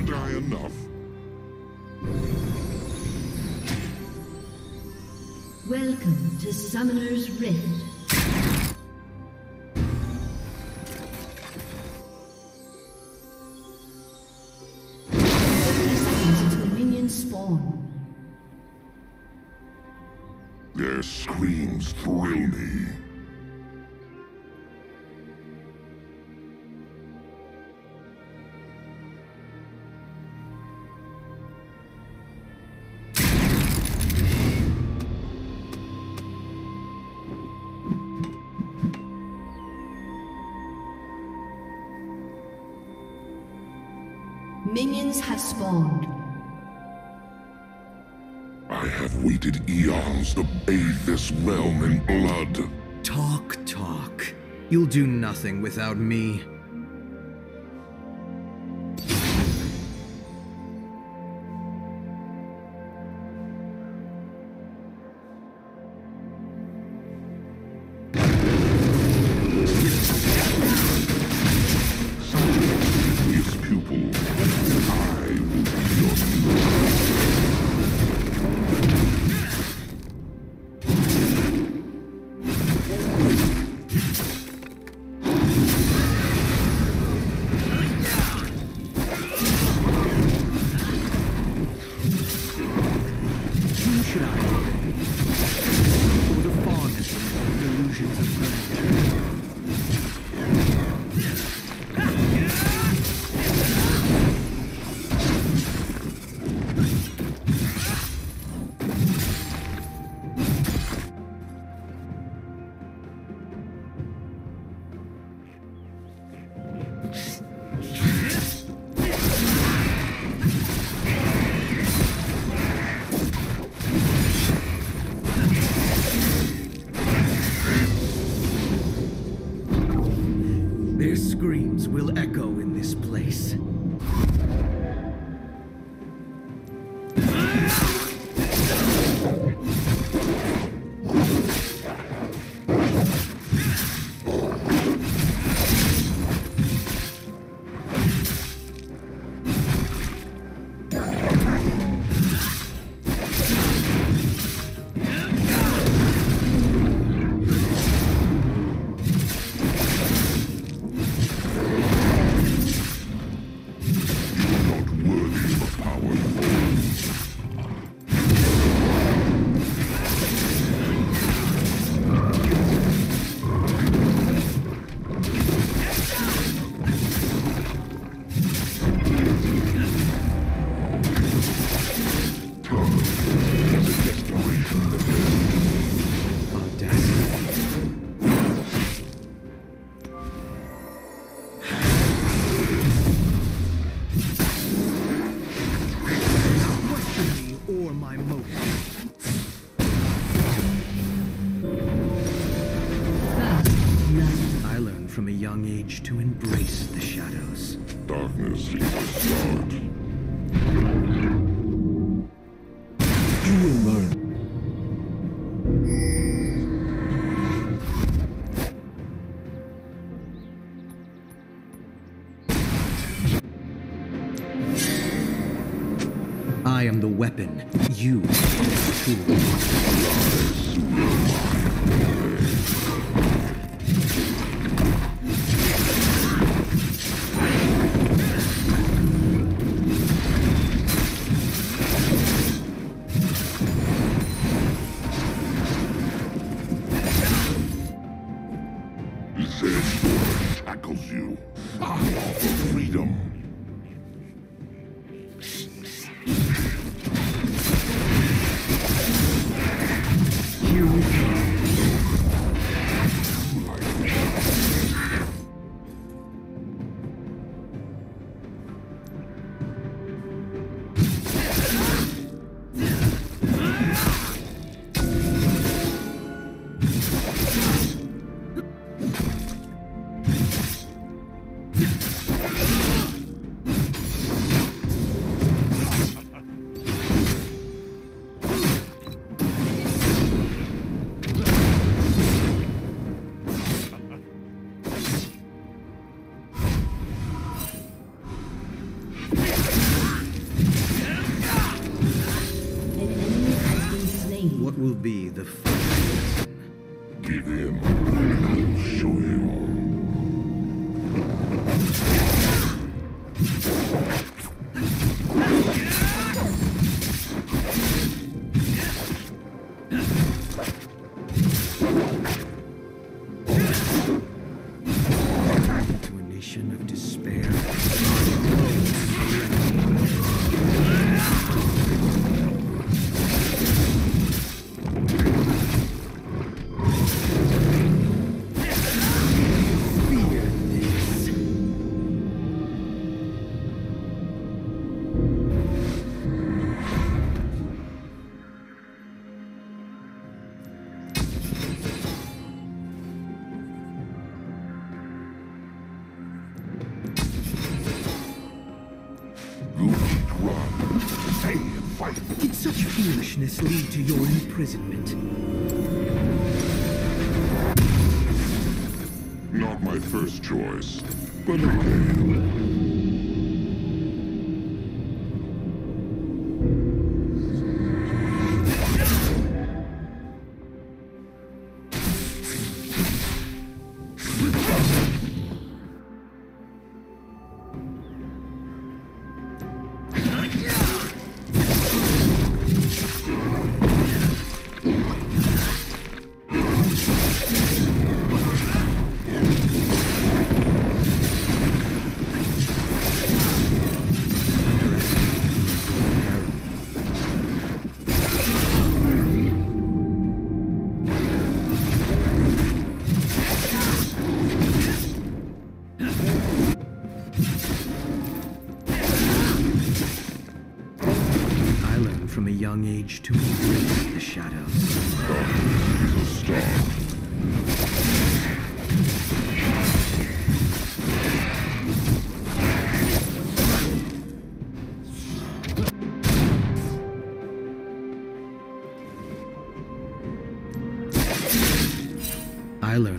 Haven't I enough? Welcome to Summoner's Rift. 30 seconds until minions spawn. Their screams thrill me. Minions have spawned. I have waited eons to bathe this realm in blood. Talk. You'll do nothing without me. His pupil, I will be your pupil. Who should I obey? Or the fondness of delusions of grandeur? Their screams will echo in this place. Not worthy of the power you hold. Turn to the desperation of Audacity. Question me or my motive. First blood. I learned from a young age to embrace the shadows. darkness is the start. You will learn. I am the weapon. You are the tool. Zed shackles you. I offer freedom. Here we go. What will be the final lesson? Give him, and I'll show you. To a nation of despair. Did such foolishness lead to your imprisonment? Not my first choice, but okay. From a young age to embrace the shadows. I learned.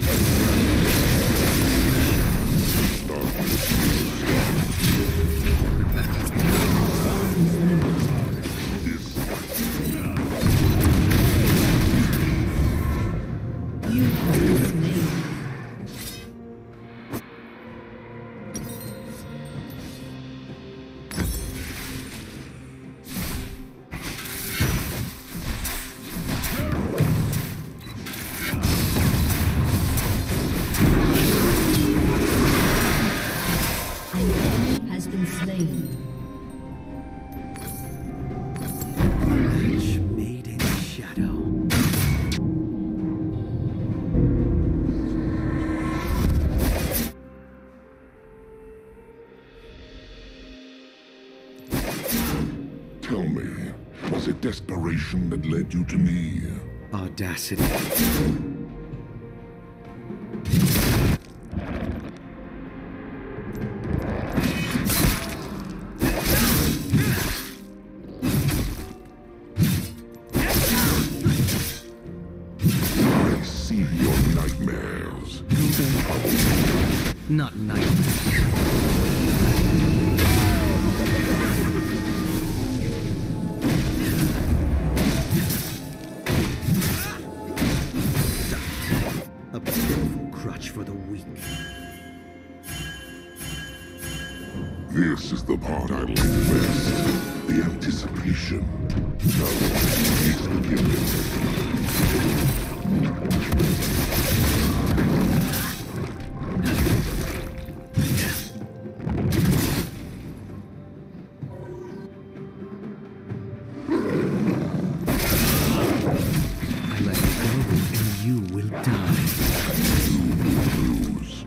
Tell me, was it desperation that led you to me? Audacity. I see your nightmares. Not nightmares. A pitiful crutch for the weak. This is the part I like best. The anticipation. Now, please begin I let go, and you will die. lose.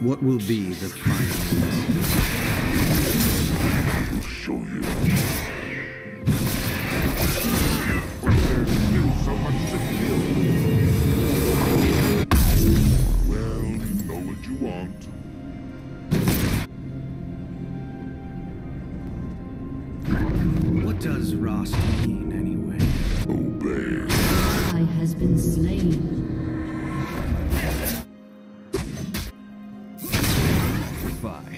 What will be the final lesson? I'll show you. So much to kill. Well, you know what you want. What does Rost mean, anyway? Obey. Ally has been slain. Fine.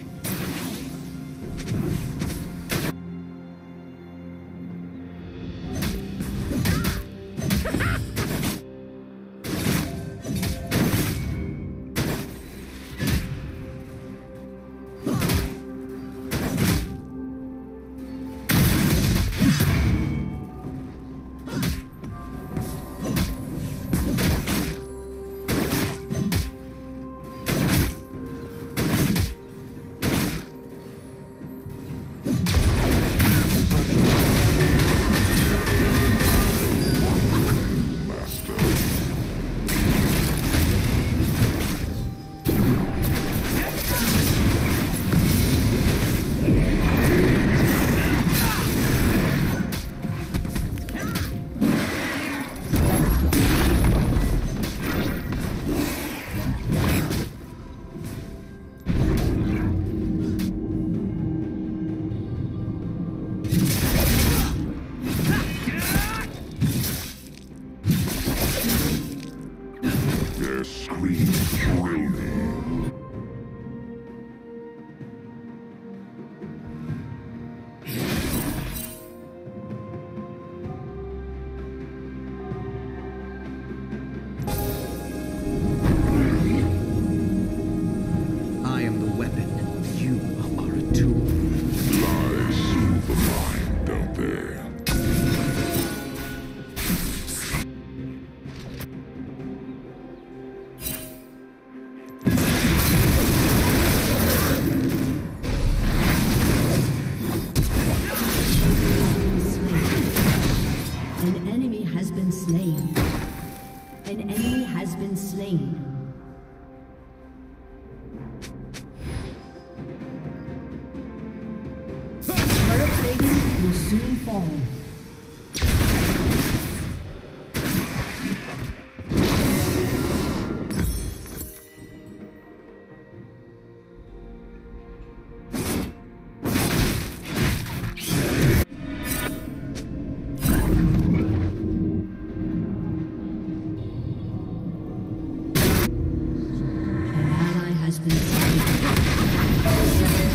Their screams thrill me. I am the weapon. You are a tool. Lies soothe the mind, don't they? An enemy has been slain. An enemy has been slain. Turret plating will soon fall. An ally has been slain.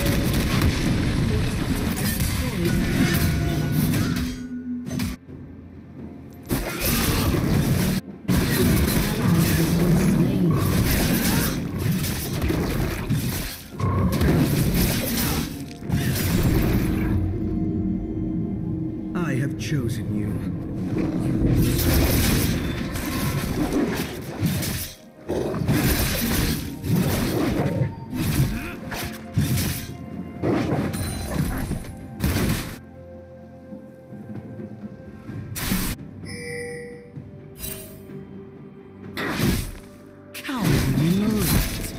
I have chosen you. Cowardly lord.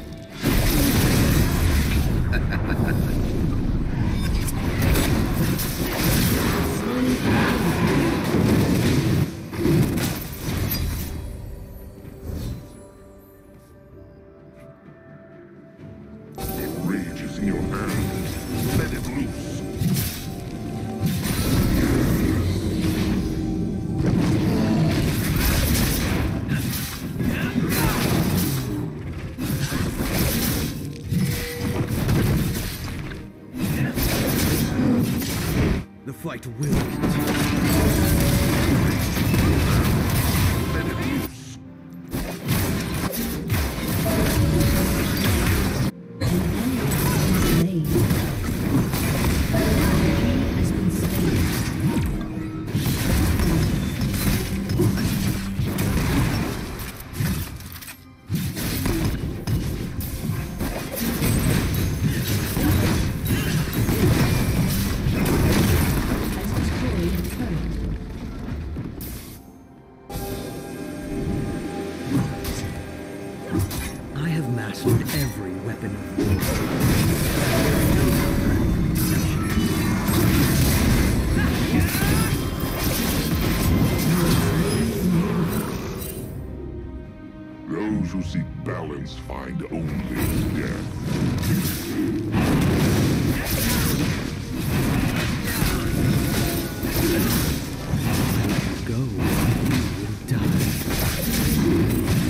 Rage is in your hand. Let it loose. The fight will continue. Let it loose. Slain. Has been slain. Has destroyed a turret. who seek balance find only death. Go, you will die.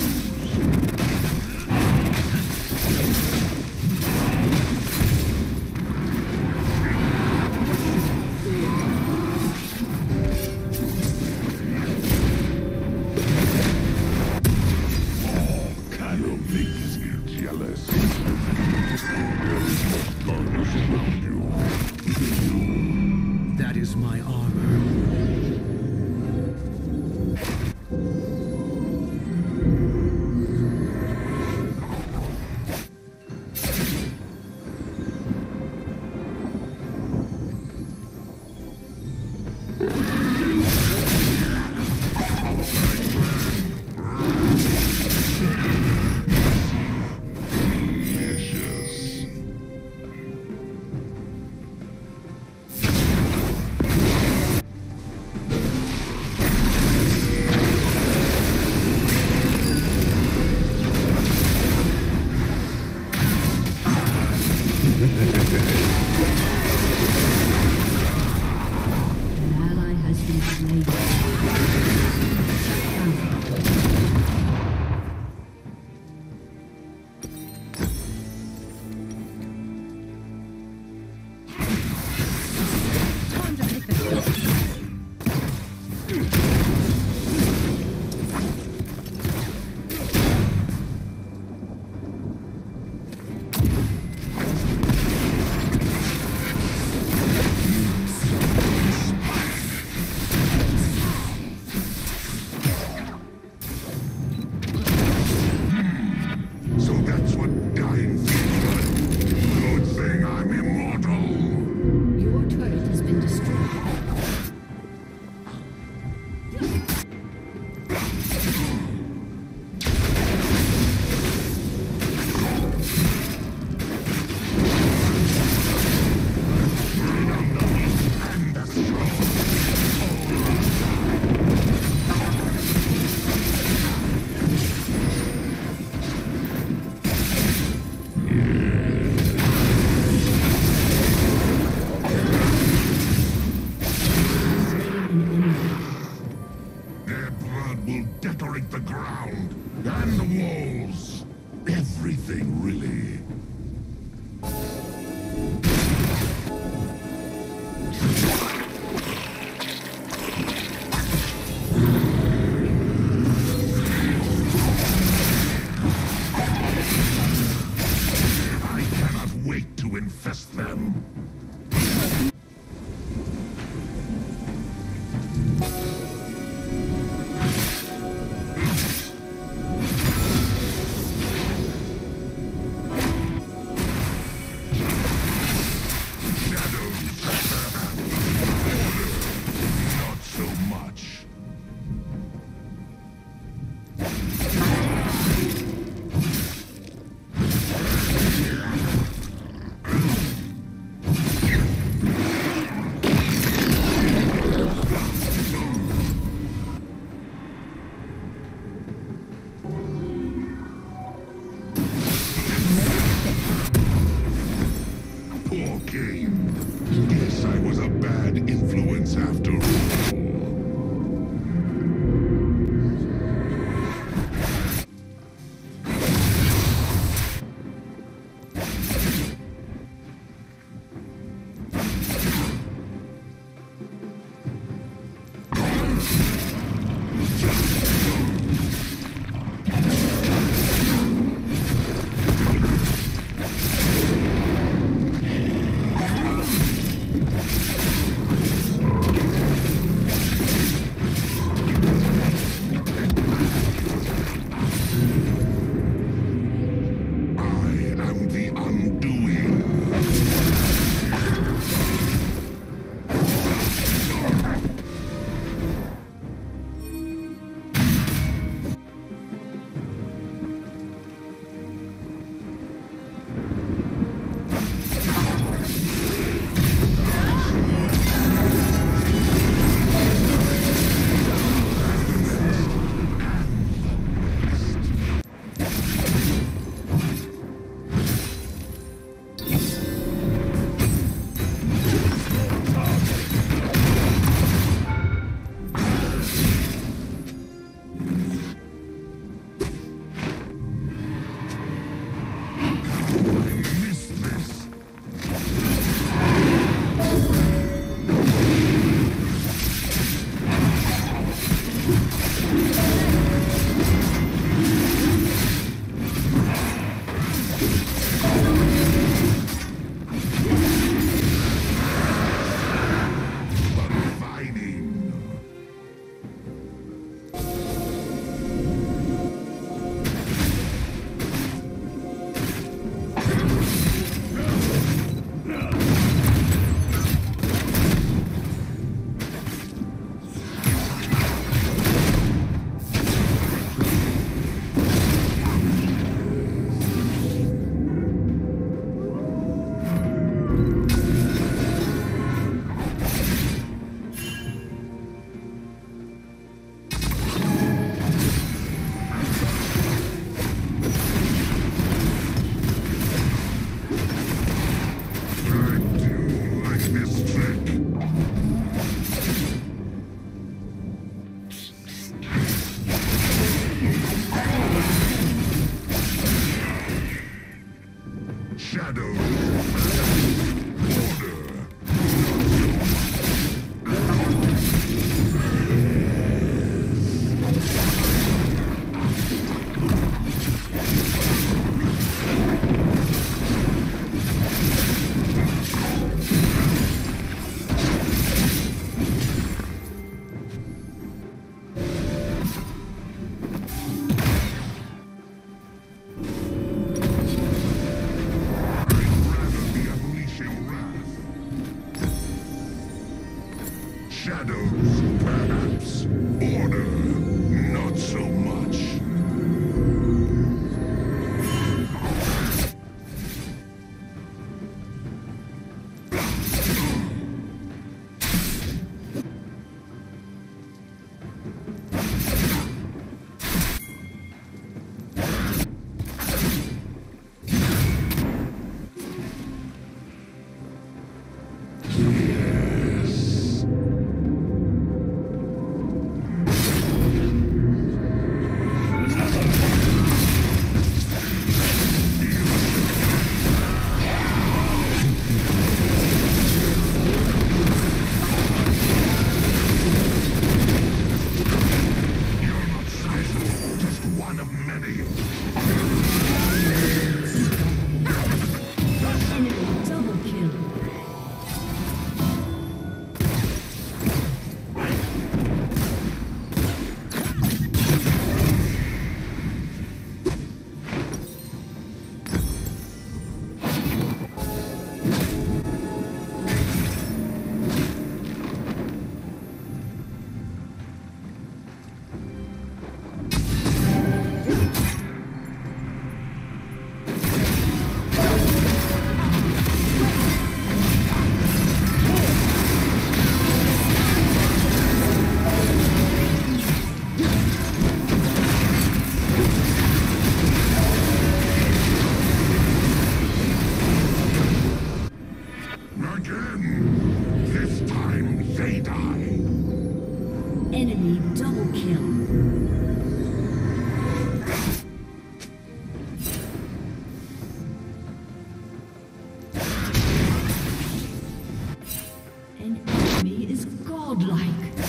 You're making me jealous. There is much darkness around you. That is my armor. Vicious. An ally has been slain. So that's what dying feels like. Good thing I'm immortal. Your turret has been destroyed. And the strong. Their blood will decorate the ground and the walls. Everything, really. I cannot wait to infest them. Shadows, perhaps. Order, not so much. Enemy double kill. An enemy is godlike.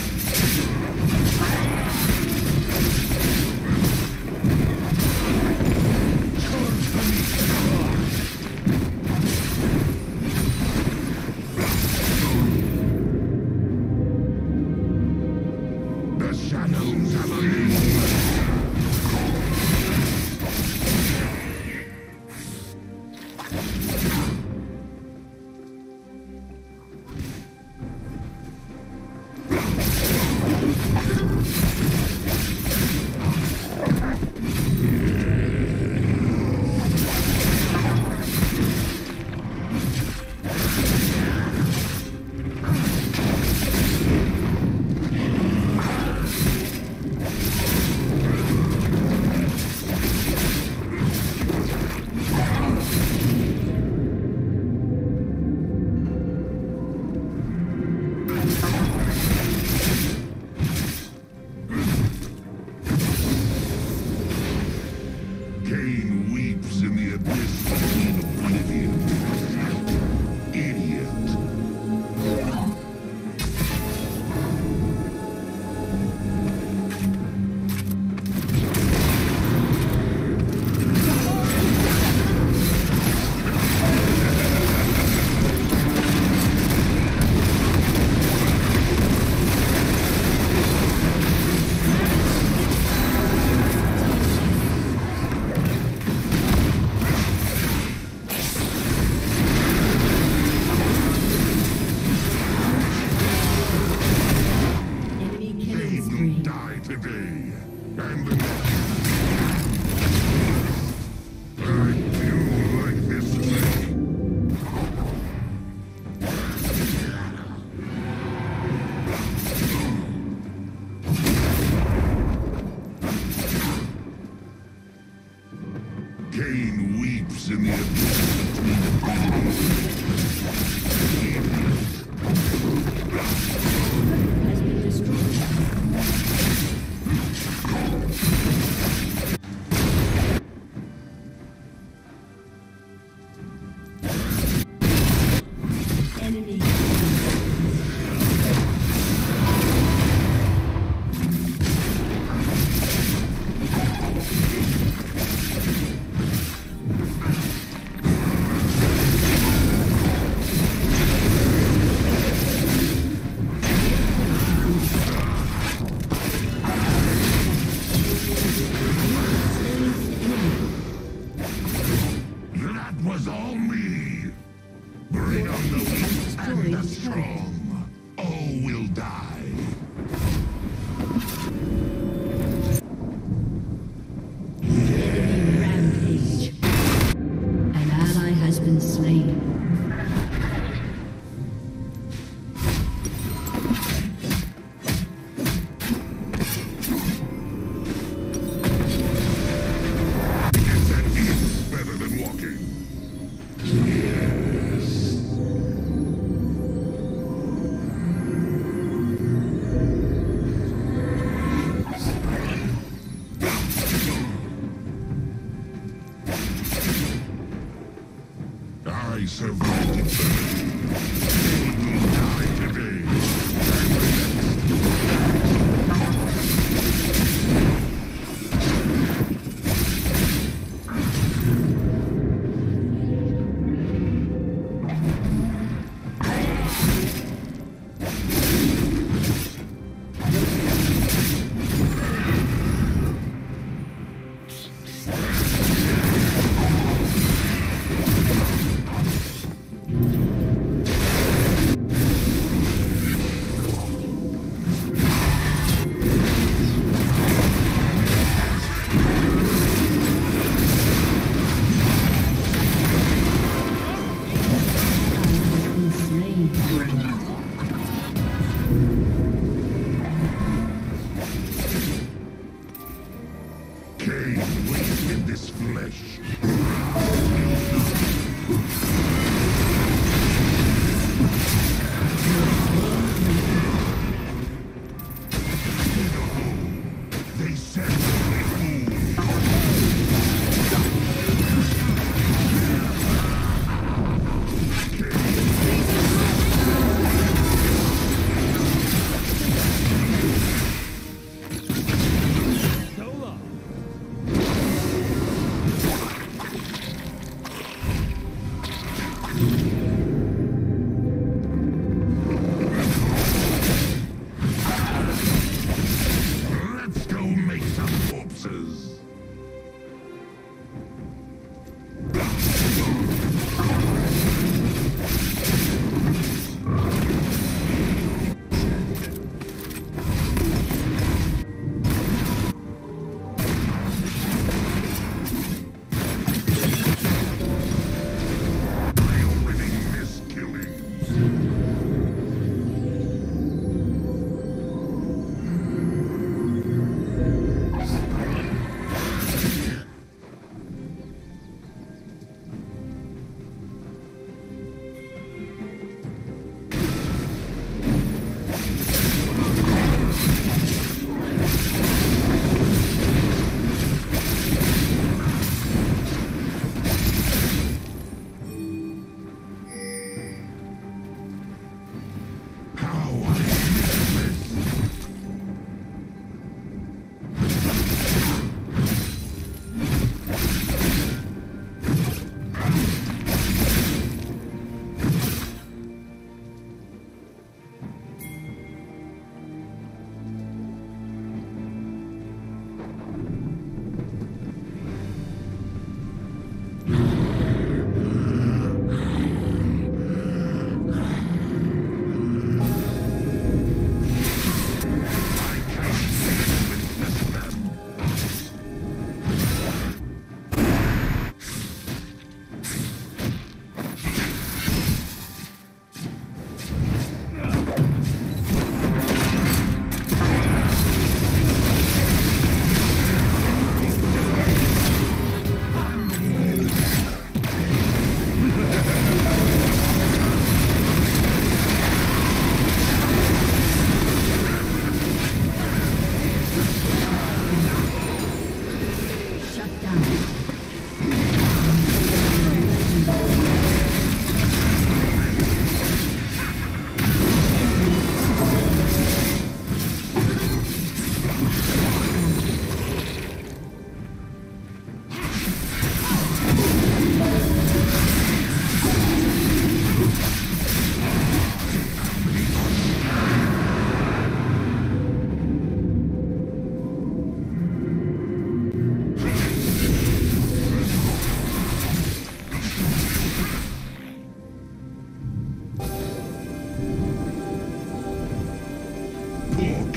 Cain weeps in the abyss between oblivion. Idiot. Die today, and the next. I do like this way. Cain weeps in the abyss between oblivion. Has been destroyed.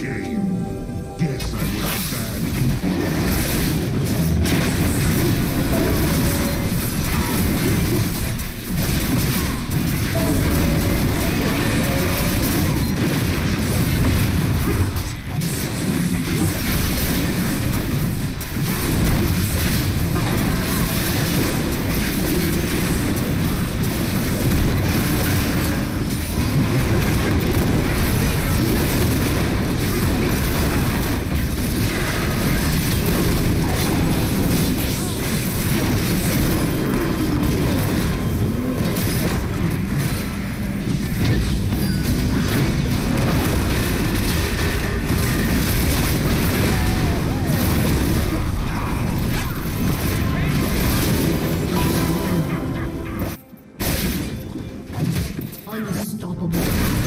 game. Guess I was bad. Unstoppable.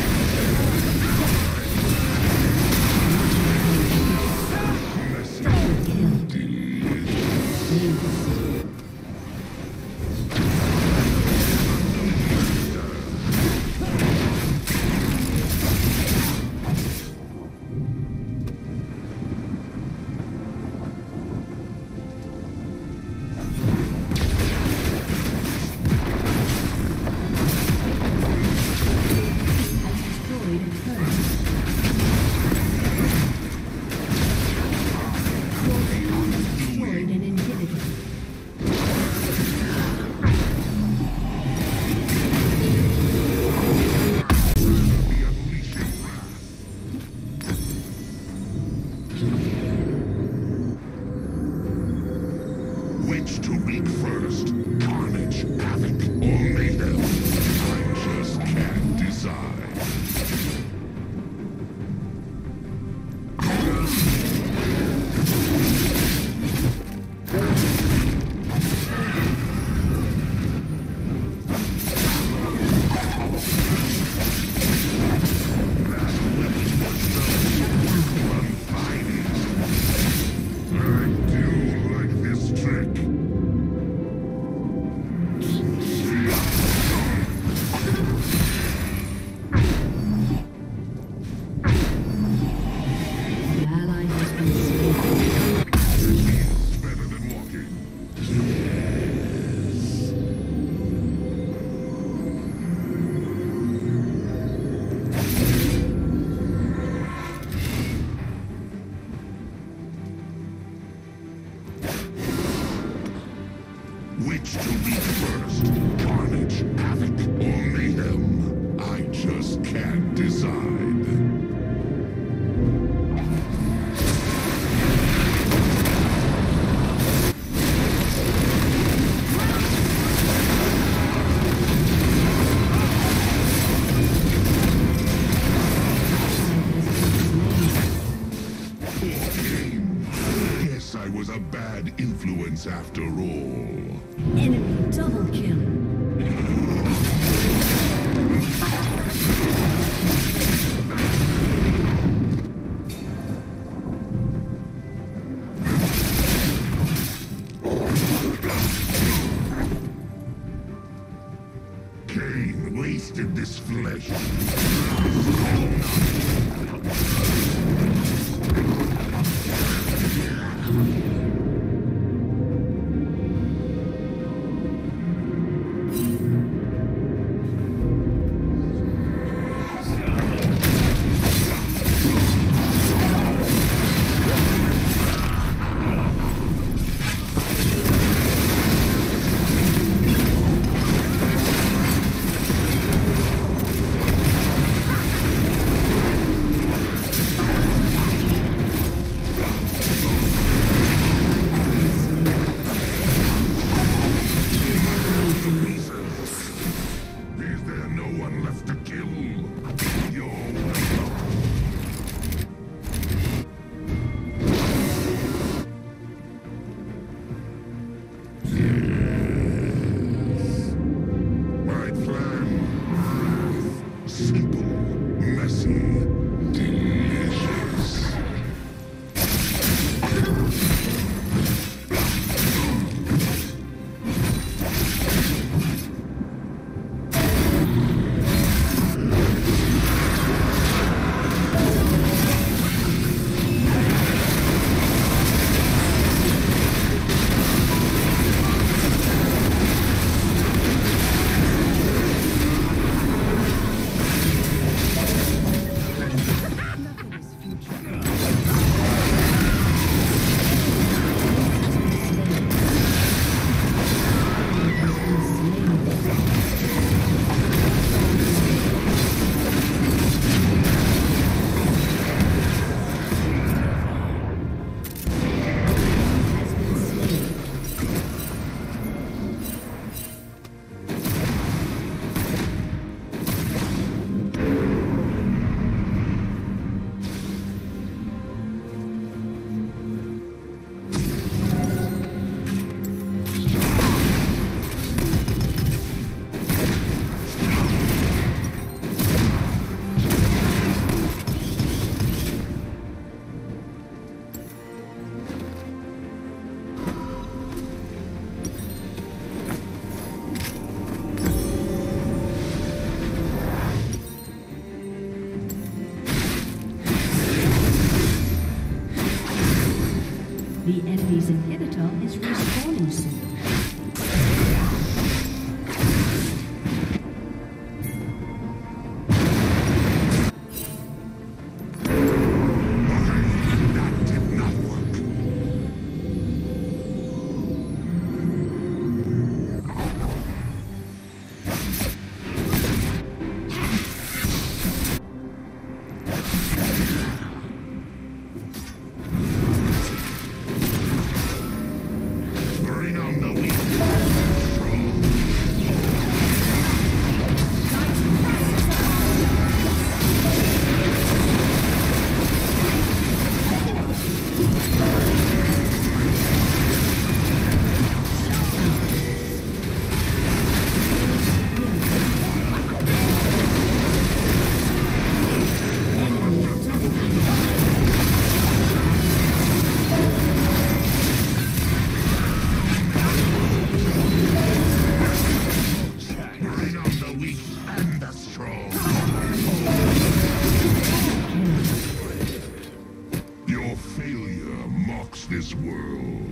Which to meet first? Carnage, Havoc, or Mayhem? I just can't decide. Which to meet first? Carnage, Havoc, or Mayhem? I just can't decide. Guess I was a bad influence after all. Enemy double kill. Cain wasted this flesh. The enemy's inhibitor is respawning soon. That did not work. Bring on the weak. Bring on the weak and the strong. Your failure mocks this world.